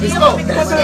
Let's go.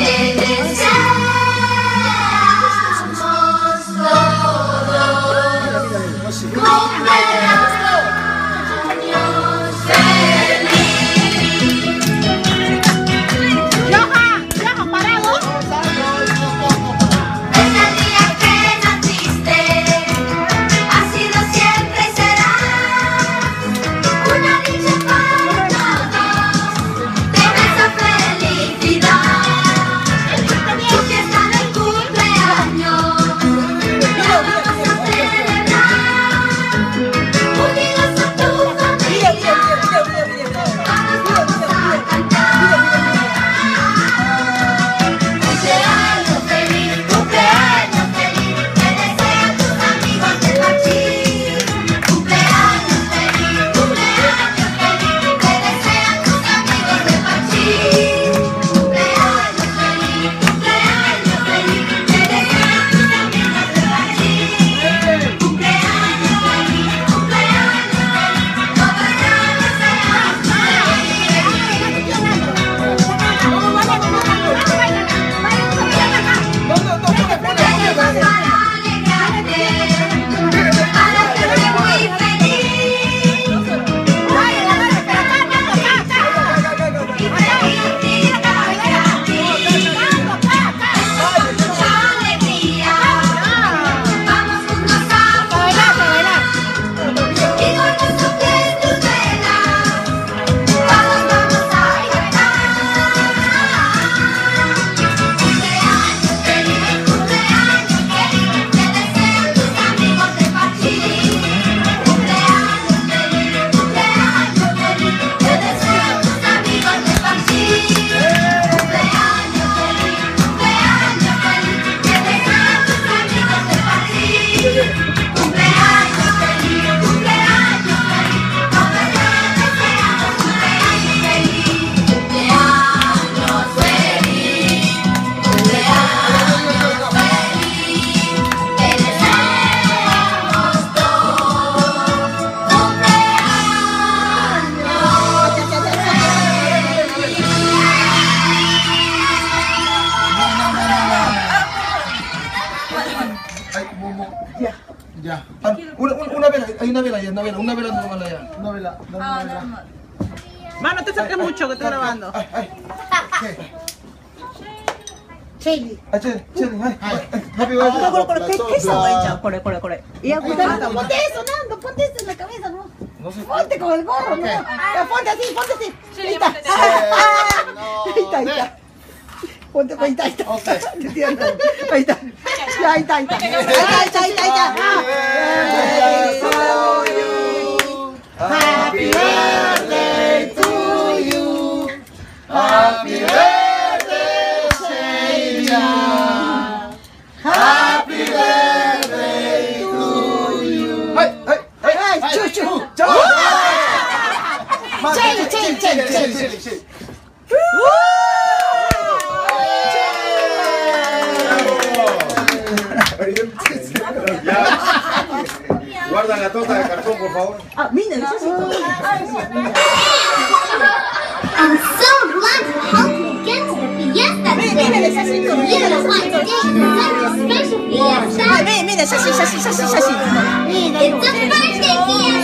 Ya. Una vela, hay una vela ya, una vela normal allá. Una vela, normal. Mano, te acerques mucho que estoy grabando. Sheilly. Sheilly, happy birthday. ¿Qué es esa huella? Corre. Y cuidado, ponte eso, Nando, ponte eso en la cabeza, ¿no? Ponte con el gorro, ¿no? Ponte así. Ahí está. Ahí está. Ponte, ahí está. Ahí está. Ahí está. Happy birthday to you. Happy birthday, Sheilly. Happy birthday to you. Chuchu. Sheilly. Guarda la torta de cartón, por favor. Mira, necesito. I'm so glad to help you get to the fiesta today. Mira, necesito. You want to get such a special fiesta. Mira, así. It's a birthday fiesta.